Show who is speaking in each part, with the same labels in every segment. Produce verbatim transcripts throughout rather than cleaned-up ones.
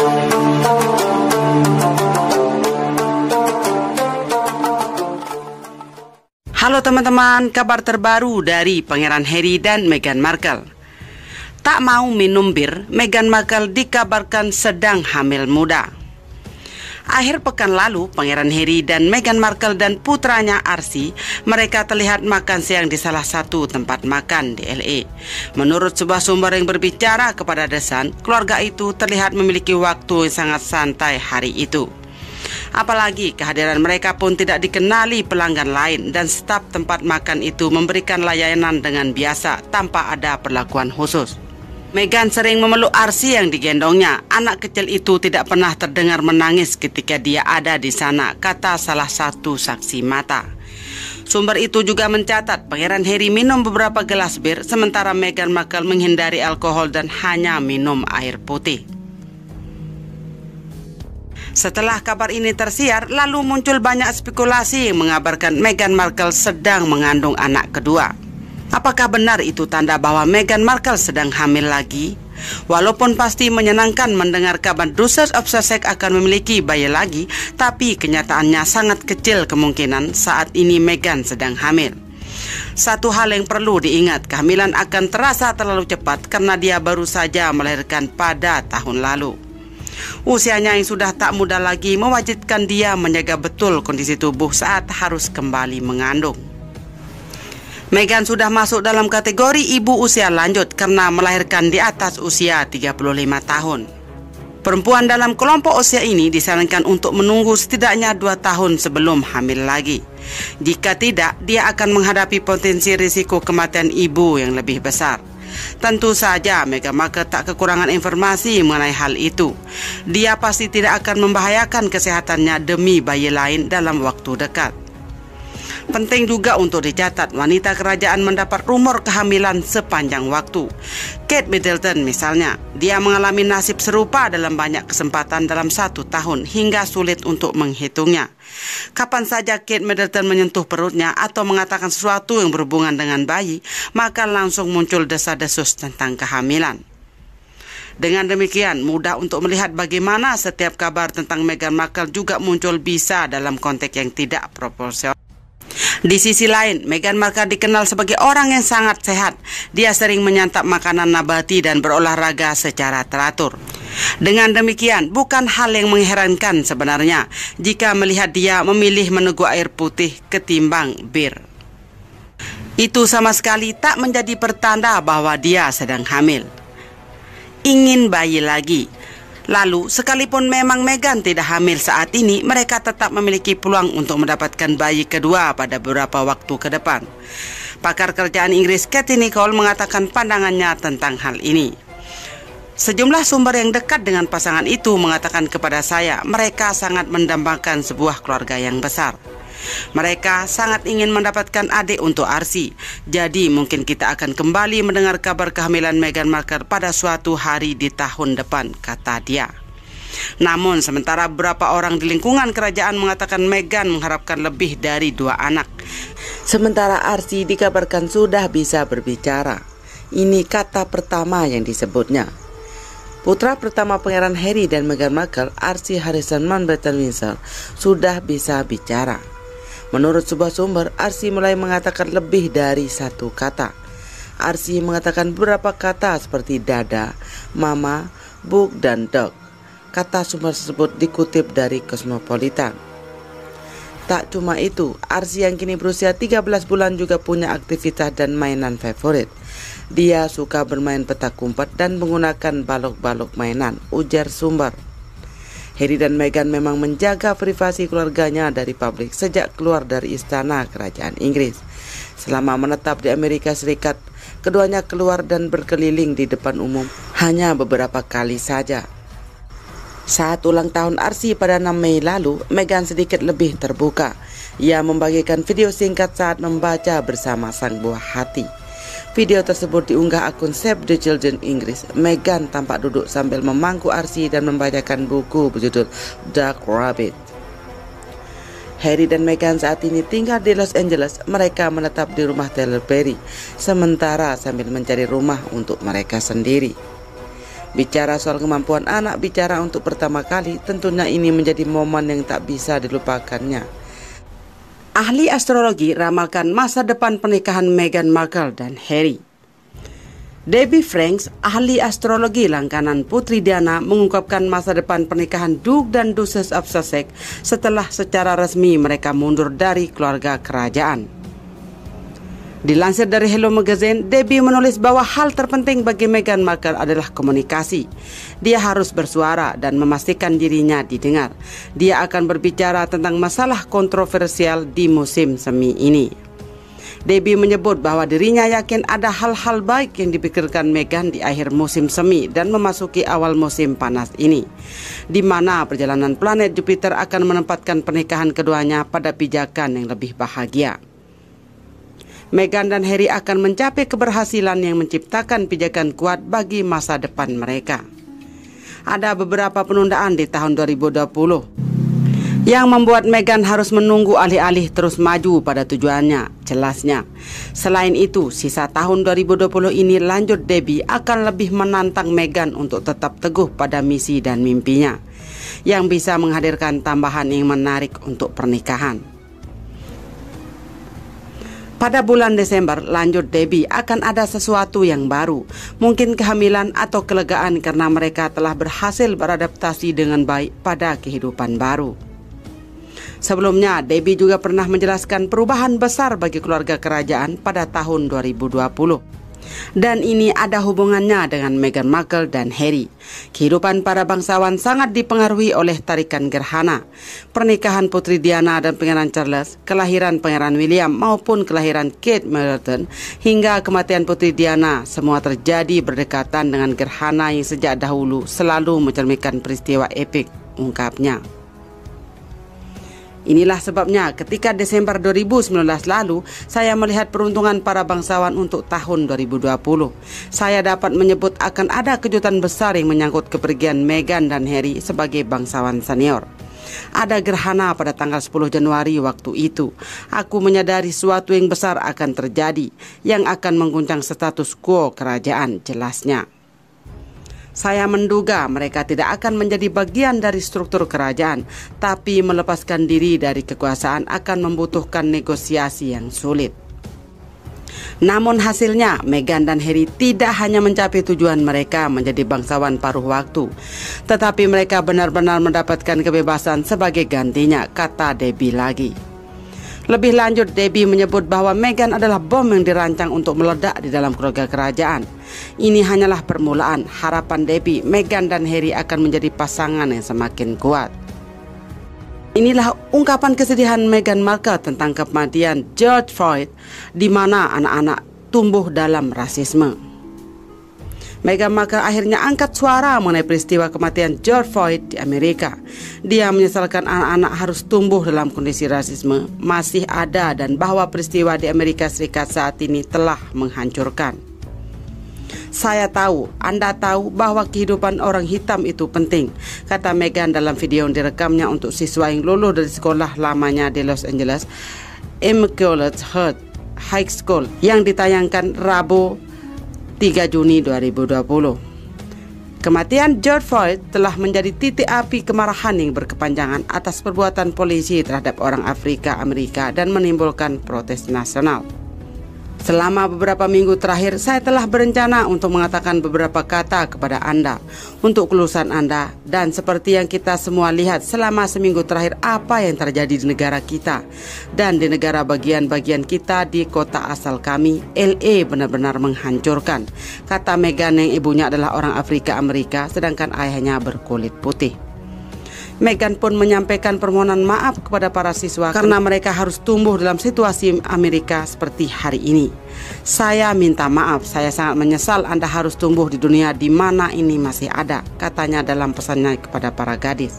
Speaker 1: Halo teman-teman, kabar terbaru dari Pangeran Harry dan Meghan Markle. Tak mau minum bir, Meghan Markle dikabarkan sedang hamil muda. Akhir pekan lalu, Pangeran Harry dan Meghan Markle dan putranya Archie, mereka terlihat makan siang di salah satu tempat makan di L A. Menurut sebuah sumber yang berbicara kepada The Sun, keluarga itu terlihat memiliki waktu yang sangat santai hari itu. Apalagi kehadiran mereka pun tidak dikenali pelanggan lain dan staf tempat makan itu memberikan layanan dengan biasa tanpa ada perlakuan khusus. Meghan sering memeluk Archie yang digendongnya. Anak kecil itu tidak pernah terdengar menangis ketika dia ada di sana, kata salah satu saksi mata. Sumber itu juga mencatat Pangeran Harry minum beberapa gelas bir, sementara Meghan Markle menghindari alkohol dan hanya minum air putih. Setelah kabar ini tersiar, lalu muncul banyak spekulasi yang mengabarkan Meghan Markle sedang mengandung anak kedua. Apakah benar itu tanda bahwa Meghan Markle sedang hamil lagi? Walaupun pasti menyenangkan mendengar kabar Duchess of Sussex akan memiliki bayi lagi, tapi kenyataannya sangat kecil kemungkinan saat ini Meghan sedang hamil. Satu hal yang perlu diingat, kehamilan akan terasa terlalu cepat karena dia baru saja melahirkan pada tahun lalu. Usianya yang sudah tak muda lagi mewajibkan dia menjaga betul kondisi tubuh saat harus kembali mengandung. Meghan sudah masuk dalam kategori ibu usia lanjut karena melahirkan di atas usia tiga puluh lima tahun. Perempuan dalam kelompok usia ini disarankan untuk menunggu setidaknya dua tahun sebelum hamil lagi. Jika tidak, dia akan menghadapi potensi risiko kematian ibu yang lebih besar. Tentu saja Meghan Markle tak kekurangan informasi mengenai hal itu. Dia pasti tidak akan membahayakan kesehatannya demi bayi lain dalam waktu dekat. Penting juga untuk dicatat, wanita kerajaan mendapat rumor kehamilan sepanjang waktu. Kate Middleton misalnya, dia mengalami nasib serupa dalam banyak kesempatan dalam satu tahun hingga sulit untuk menghitungnya. Kapan saja Kate Middleton menyentuh perutnya atau mengatakan sesuatu yang berhubungan dengan bayi, maka langsung muncul desas-desus tentang kehamilan. Dengan demikian, mudah untuk melihat bagaimana setiap kabar tentang Meghan Markle juga muncul bisa dalam konteks yang tidak proporsional. Di sisi lain, Meghan Markle dikenal sebagai orang yang sangat sehat. Dia sering menyantap makanan nabati dan berolahraga secara teratur. Dengan demikian, bukan hal yang mengherankan sebenarnya jika melihat dia memilih meneguk air putih ketimbang bir. Itu sama sekali tak menjadi pertanda bahwa dia sedang hamil. Ingin bayi lagi. Lalu, sekalipun memang Meghan tidak hamil saat ini, mereka tetap memiliki peluang untuk mendapatkan bayi kedua pada beberapa waktu ke depan. Pakar kerjaan Inggris Katie Nicholl mengatakan pandangannya tentang hal ini. Sejumlah sumber yang dekat dengan pasangan itu mengatakan kepada saya, mereka sangat mendambakan sebuah keluarga yang besar. Mereka sangat ingin mendapatkan adik untuk Archie. Jadi mungkin kita akan kembali mendengar kabar kehamilan Meghan Markle pada suatu hari di tahun depan, kata dia. Namun sementara beberapa orang di lingkungan kerajaan mengatakan Meghan mengharapkan lebih dari dua anak. Sementara Archie dikabarkan sudah bisa berbicara. Ini kata pertama yang disebutnya. Putra pertama Pangeran Harry dan Meghan Markle, Archie Harrison Mountbatten Windsor, sudah bisa bicara. Menurut sebuah sumber, Archie mulai mengatakan lebih dari satu kata. Archie mengatakan beberapa kata seperti dada, mama, book, dan dog. Kata sumber tersebut dikutip dari Cosmopolitan. Tak cuma itu, Archie yang kini berusia tiga belas bulan juga punya aktivitas dan mainan favorit. Dia suka bermain petak umpet dan menggunakan balok-balok mainan, ujar sumber. Harry dan Meghan memang menjaga privasi keluarganya dari publik sejak keluar dari istana kerajaan Inggris. Selama menetap di Amerika Serikat, keduanya keluar dan berkeliling di depan umum hanya beberapa kali saja. Saat ulang tahun Archie pada enam Mei lalu, Meghan sedikit lebih terbuka. Ia membagikan video singkat saat membaca bersama sang buah hati. Video tersebut diunggah akun Save the Children Inggris. Meghan tampak duduk sambil memangku Archie dan membacakan buku berjudul Dark Rabbit. Harry dan Meghan saat ini tinggal di Los Angeles. Mereka menetap di rumah Tyler Perry, sementara sambil mencari rumah untuk mereka sendiri. Bicara soal kemampuan anak bicara untuk pertama kali, tentunya ini menjadi momen yang tak bisa dilupakannya. Ahli astrologi ramalkan masa depan pernikahan Meghan Markle dan Harry. Debbie Franks, ahli astrologi langganan Putri Diana, mengungkapkan masa depan pernikahan Duke dan Duchess of Sussex setelah secara resmi mereka mundur dari keluarga kerajaan. Dilansir dari Hello Magazine, Debbie menulis bahwa hal terpenting bagi Meghan Markle adalah komunikasi. Dia harus bersuara dan memastikan dirinya didengar. Dia akan berbicara tentang masalah kontroversial di musim semi ini. Debbie menyebut bahwa dirinya yakin ada hal-hal baik yang dipikirkan Meghan di akhir musim semi dan memasuki awal musim panas ini, di mana perjalanan planet Jupiter akan menempatkan pernikahan keduanya pada pijakan yang lebih bahagia. Meghan dan Harry akan mencapai keberhasilan yang menciptakan pijakan kuat bagi masa depan mereka. Ada beberapa penundaan di tahun dua ribu dua puluh yang membuat Meghan harus menunggu alih-alih terus maju pada tujuannya, jelasnya. Selain itu, sisa tahun dua ribu dua puluh ini lanjut Debbie akan lebih menantang Meghan untuk tetap teguh pada misi dan mimpinya, yang bisa menghadirkan tambahan yang menarik untuk pernikahan. Pada bulan Desember, lanjut Debbie, akan ada sesuatu yang baru, mungkin kehamilan atau kelegaan karena mereka telah berhasil beradaptasi dengan baik pada kehidupan baru. Sebelumnya, Debbie juga pernah menjelaskan perubahan besar bagi keluarga kerajaan pada tahun dua ribu dua puluh. Dan ini ada hubungannya dengan Meghan Markle dan Harry. Kehidupan para bangsawan sangat dipengaruhi oleh tarikan gerhana. Pernikahan Putri Diana dan Pangeran Charles, kelahiran Pangeran William maupun kelahiran Kate Middleton, hingga kematian Putri Diana, semua terjadi berdekatan dengan gerhana yang sejak dahulu selalu mencerminkan peristiwa epik, ungkapnya. Inilah sebabnya ketika Desember dua ribu sembilan belas lalu, saya melihat peruntungan para bangsawan untuk tahun dua ribu dua puluh. Saya dapat menyebut akan ada kejutan besar yang menyangkut kepergian Meghan dan Harry sebagai bangsawan senior. Ada gerhana pada tanggal sepuluh Januari waktu itu. Aku menyadari sesuatu yang besar akan terjadi, yang akan mengguncang status quo kerajaan, jelasnya. Saya menduga mereka tidak akan menjadi bagian dari struktur kerajaan, tapi melepaskan diri dari kekuasaan akan membutuhkan negosiasi yang sulit. Namun hasilnya, Meghan dan Harry tidak hanya mencapai tujuan mereka menjadi bangsawan paruh waktu, tetapi mereka benar-benar mendapatkan kebebasan sebagai gantinya, kata Debbie lagi. Lebih lanjut, Debbie menyebut bahwa Meghan adalah bom yang dirancang untuk meledak di dalam keluarga kerajaan. Ini hanyalah permulaan. Harapan Debbie, Meghan dan Harry akan menjadi pasangan yang semakin kuat. Inilah ungkapan kesedihan Meghan Markle tentang kematian George Floyd, di mana anak-anak tumbuh dalam rasisme. Meghan Markle akhirnya angkat suara mengenai peristiwa kematian George Floyd di Amerika. Dia menyesalkan anak-anak harus tumbuh dalam kondisi rasisme masih ada dan bahwa peristiwa di Amerika Serikat saat ini telah menghancurkan. Saya tahu, Anda tahu bahwa kehidupan orang hitam itu penting, kata Meghan dalam video yang direkamnya untuk siswa yang lulus dari sekolah lamanya di Los Angeles, Immaculate Heart High School, yang ditayangkan Rabu tiga Juni dua ribu dua puluh. Kematian George Floyd telah menjadi titik api kemarahan yang berkepanjangan atas perbuatan polisi terhadap orang Afrika Amerika dan menimbulkan protes nasional. Selama beberapa minggu terakhir, saya telah berencana untuk mengatakan beberapa kata kepada Anda untuk kelulusan Anda, dan seperti yang kita semua lihat selama seminggu terakhir apa yang terjadi di negara kita dan di negara bagian-bagian kita di kota asal kami, L A, benar-benar menghancurkan, kata Meghan yang ibunya adalah orang Afrika Amerika sedangkan ayahnya berkulit putih. Meghan pun menyampaikan permohonan maaf kepada para siswa karena mereka harus tumbuh dalam situasi Amerika seperti hari ini. Saya minta maaf, saya sangat menyesal Anda harus tumbuh di dunia di mana ini masih ada, katanya dalam pesannya kepada para gadis.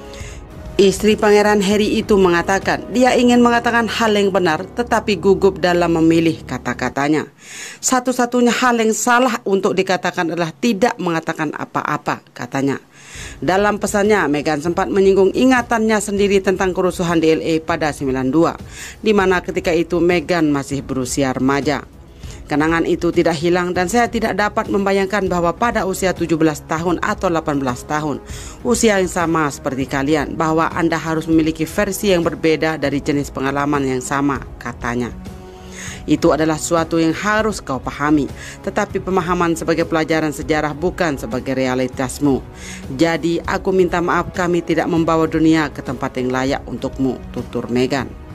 Speaker 1: Istri Pangeran Harry itu mengatakan dia ingin mengatakan hal yang benar tetapi gugup dalam memilih kata-katanya. Satu-satunya hal yang salah untuk dikatakan adalah tidak mengatakan apa-apa, katanya. Dalam pesannya, Meghan sempat menyinggung ingatannya sendiri tentang kerusuhan di L A pada sembilan puluh dua, di mana ketika itu Meghan masih berusia remaja. Kenangan itu tidak hilang dan saya tidak dapat membayangkan bahwa pada usia tujuh belas tahun atau delapan belas tahun, usia yang sama seperti kalian, bahwa Anda harus memiliki versi yang berbeda dari jenis pengalaman yang sama, katanya. Itu adalah suatu yang harus kau pahami, tetapi pemahaman sebagai pelajaran sejarah bukan sebagai realitasmu. Jadi aku minta maaf kami tidak membawa dunia ke tempat yang layak untukmu, tutur Meghan.